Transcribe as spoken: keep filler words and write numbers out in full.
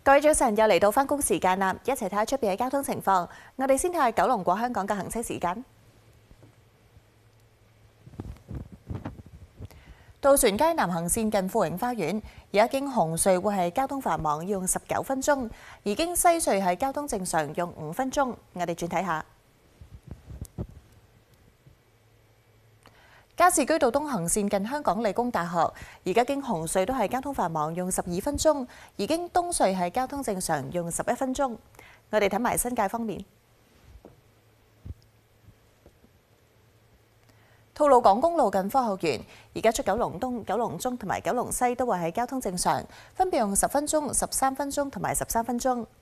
各位早晨，又嚟到返工時間啦，一齊睇下出邊嘅交通情況。我哋先睇下九龍過香港嘅行車時間。渡船街南行線近富榮花園，而家經紅隧會係交通繁忙，要用十九分鐘；而經西隧係交通正常，用五分鐘。我哋轉睇下。加士居道東行線近香港理工大學，而家經紅隧都係交通繁忙，用十二分鐘；而經東隧係交通正常，用十一分鐘。我哋睇埋新界方面，吐露港公路近科學園，而家出九龍東、九龍中同埋九龍西都會係交通正常，分別用十分鐘、十三分鐘同埋十三分鐘。